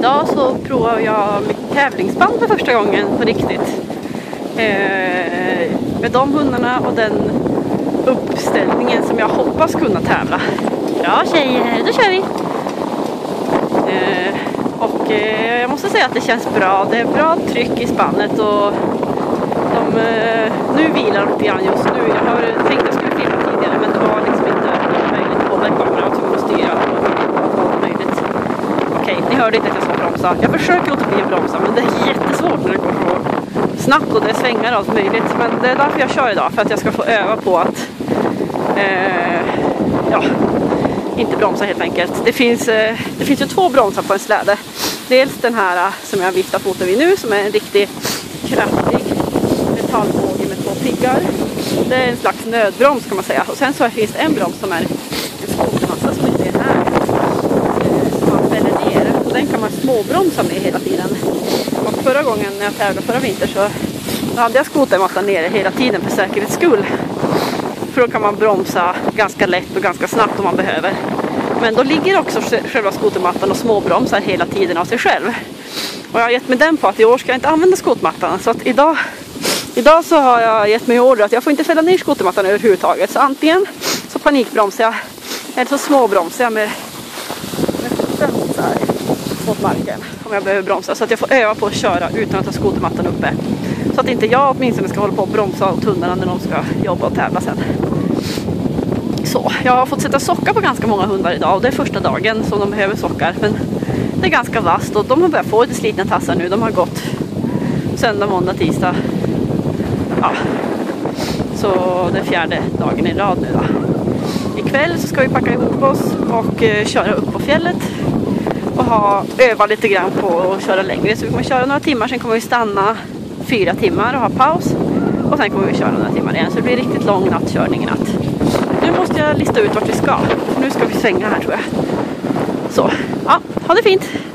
Idag så provar jag mitt tävlingsband för första gången på riktigt. Med de hundarna och den uppställningen som jag hoppas kunna tävla. Bra tjejer, då kör vi! Jag måste säga att det känns bra. Det är bra tryck i spannet och nu vilar de lite grann just nu. Jag har tänkt att jag skulle filma tidigare, men det var liksom inte möjligt att hålla i kameran. Jag var tvungen att styra allt möjligt. Okej, ni hörde inte att jag ska bromsa. Jag försöker låta bli att bromsa, men det är jättesvårt när det går så snabbt och det svänger allt möjligt. Men det är därför jag kör idag, för att jag ska få öva på att inte bromsa helt enkelt. Det finns ju två bromsar på en släde. Dels den här som jag viftar foten vid nu, som är en riktigt kraftig metallbåge med två piggar. Det är en slags nödbroms kan man säga. Och sen så finns det en broms som är en skotermassa som inte är här. Som man fäller ner. Och den kan man småbromsa med hela tiden. Och förra gången när jag tävlade förra vinter så hade jag skotermattan nere hela tiden för säkerhets skull. För då kan man bromsa ganska lätt och ganska snabbt om man behöver. Men då ligger också själva skotermattan och småbromsar hela tiden av sig själv. Och jag har gett mig den på att i år ska jag inte använda skotermattan. Så att idag så har jag gett mig order att jag får inte fälla ner skotermattan överhuvudtaget. Så antingen så panikbromsar jag eller så småbromsar jag med foten så här mot marken om jag behöver bromsa. Så att jag får öva på att köra utan att ha skotermattan uppe. Så att inte jag åtminstone ska hålla på att bromsa åt hundarna när de ska jobba och tävla sen. Så, jag har fått sätta sockar på ganska många hundar idag och det är första dagen som de behöver sockar. Men det är ganska vasst och de har börjat få lite slitna tassar nu. De har gått söndag, måndag, tisdag. Ja, så det är 4:e dagen i rad nu då. Ikväll så ska vi packa ihop oss och köra upp på fjället. Och öva lite grann på att köra längre. Så vi kommer köra några timmar, sen kommer vi stanna 4 timmar och ha paus. Och sen kommer vi köra några timmar igen. Så det blir riktigt lång nattkörning i natt. Nu måste jag lista ut vart vi ska. Nu ska vi svänga här tror jag. Så, ja, ha det fint!